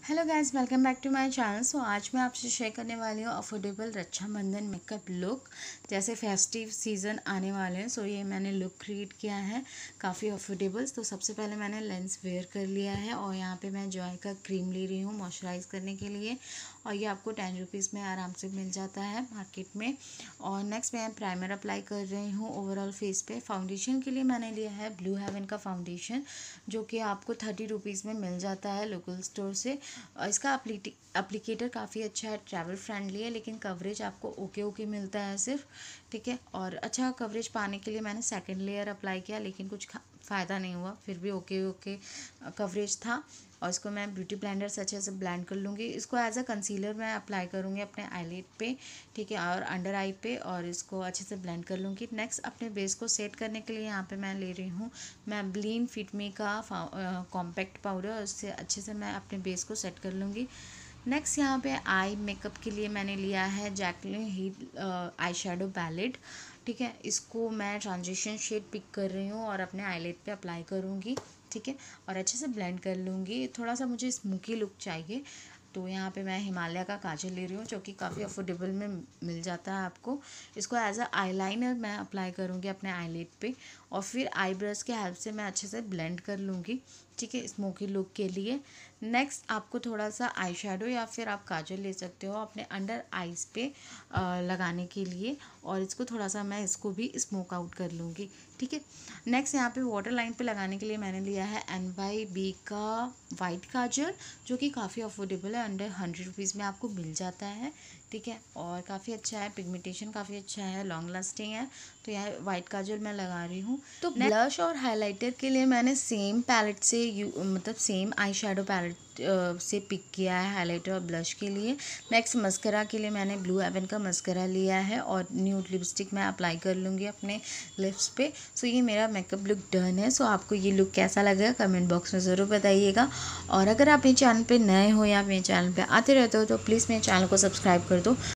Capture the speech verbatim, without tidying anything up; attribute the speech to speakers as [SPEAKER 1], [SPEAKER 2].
[SPEAKER 1] Hello guys, welcome back to my channel. So आज मैं आपसे शेयर करने वाली हूँ अफोर्डेबल रक्षाबंधन मेकअप लुक। जैसे फेस्टिव सीज़न आने वाले हैं, सो ये मैंने लुक क्रिएट किया है काफ़ी अफोर्डेबल। तो सबसे पहले मैंने लेंस वेयर कर लिया है और यहाँ पे मैं जॉय का क्रीम ले रही हूँ मॉइस्चराइज करने के लिए, और ये आपको टेन रुपीज़ में आराम से मिल जाता है मार्केट में। और नेक्स्ट मैं प्राइमर अप्लाई कर रही हूँ ओवरऑल फेस पे। फाउंडेशन के लिए मैंने लिया है ब्लू हेवन का फाउंडेशन, जो कि आपको थर्टी रुपीज़ में मिल जाता है लोकल स्टोर से। इसका एप्लीकेटर काफ़ी अच्छा है, ट्रैवल फ्रेंडली है, लेकिन कवरेज आपको ओके ओके मिलता है सिर्फ, ठीक है। और अच्छा कवरेज पाने के लिए मैंने सेकंड लेयर अप्लाई किया, लेकिन कुछ फ़ायदा नहीं हुआ, फिर भी ओके ओके कवरेज था। और इसको मैं ब्यूटी ब्लेंडर से अच्छे से ब्लेंड कर लूँगी। इसको एज अ कंसीलर मैं अप्लाई करूँगी अपने आईलिड पे, ठीक है, और अंडर आई पे, और इसको अच्छे से ब्लेंड कर लूँगी। नेक्स्ट अपने बेस को सेट करने के लिए यहाँ पे मैं ले रही हूँ मैबलिन फिट मी का कॉम्पैक्ट पाउडर, उससे अच्छे से मैं अपने बेस को सेट कर लूँगी। नेक्स्ट यहाँ पे आई मेकअप के लिए मैंने लिया है Jaclyn Hill eye shadow palette, ठीक है। इसको मैं ट्रांजिशन शेड पिक कर रही हूँ और अपने आईलिड पे अप्लाई करूँगी, ठीक है, और अच्छे से ब्लेंड कर लूँगी। थोड़ा सा मुझे स्मोकी लुक चाहिए, तो यहाँ पे मैं हिमालय का काजल ले रही हूँ, जो कि काफ़ी अफोर्डेबल में मिल जाता है आपको। इसको एज अ आईलाइनर मैं अप्लाई करूँगी अपने आईलिड पे, और फिर आई ब्रश के हेल्प से मैं अच्छे से ब्लेंड कर लूँगी, ठीक है, स्मोकी लुक के लिए। नेक्स्ट आपको थोड़ा सा आई शेडो या फिर आप काजल ले सकते हो अपने अंडर आइज़ पे आ, लगाने के लिए, और इसको थोड़ा सा मैं इसको भी स्मोक आउट कर लूँगी, ठीक है। नेक्स्ट यहाँ पे वाटर लाइन पे लगाने के लिए मैंने लिया है एन बाई बी का वाइट काजल, जो कि काफ़ी अफोर्डेबल है, अंडर हंड्रेड रुपीज़ में आपको मिल जाता है, ठीक है, और काफ़ी अच्छा है, पिगमेंटेशन काफ़ी अच्छा है, लॉन्ग लास्टिंग है। तो यहाँ वाइट काजल मैं लगा रही हूँ। तो ब्लश और हाइलाइटर के लिए मैंने सेम पैलेट से यू मतलब सेम आई शेडो पैलेट से पिक किया है हाइलाइटर और ब्लश के लिए। नेक्स्ट मस्करा के लिए मैंने ब्लू हेवन का मस्करा लिया है, और न्यूड लिपस्टिक मैं अप्लाई कर लूँगी अपने लिप्स पे। सो ये मेरा मेकअप लुक डन है। सो आपको ये लुक कैसा लगा कमेंट बॉक्स में ज़रूर बताइएगा। और अगर आप मेरे चैनल पे नए हो या मेरे चैनल पे आते रहते हो, तो प्लीज़ मेरे चैनल को सब्सक्राइब कर दो।